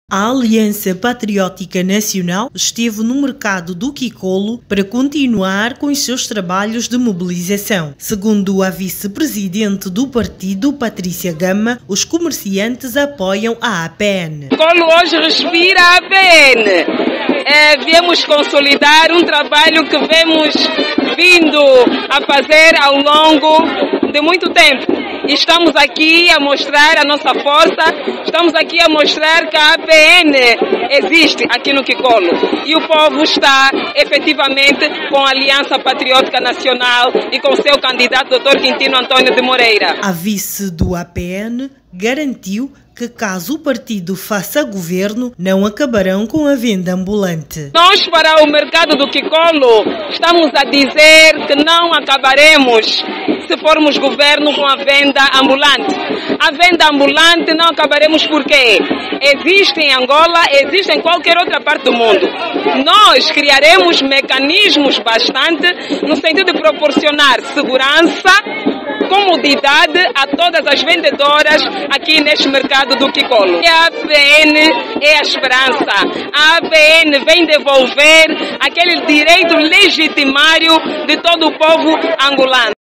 A Aliança Patriótica Nacional esteve no mercado do Quicolo para continuar com os seus trabalhos de mobilização. Segundo a vice-presidente do partido, Patrícia Gama, os comerciantes apoiam a APN. O Quicolo hoje respira a APN. Viemos consolidar um trabalho que vemos vindo a fazer ao longo de muito tempo. Estamos aqui a mostrar a nossa força, estamos aqui a mostrar que a APN existe aqui no Quicolo. E o povo está efetivamente com a Aliança Patriótica Nacional e com o seu candidato, Dr. Quintino Antônio de Moreira. A vice do APN garantiu que caso o partido faça governo, não acabarão com a venda ambulante. Nós, para o mercado do Quicolo, estamos a dizer que não acabaremos se formos governo com a venda ambulante. A venda ambulante não acabaremos porque existe em Angola, existe em qualquer outra parte do mundo. Nós criaremos mecanismos bastante no sentido de proporcionar segurança, comodidade a todas as vendedoras aqui neste mercado do Quicolo. A APN é a esperança. A APN vem devolver aquele direito legitimário de todo o povo angolano.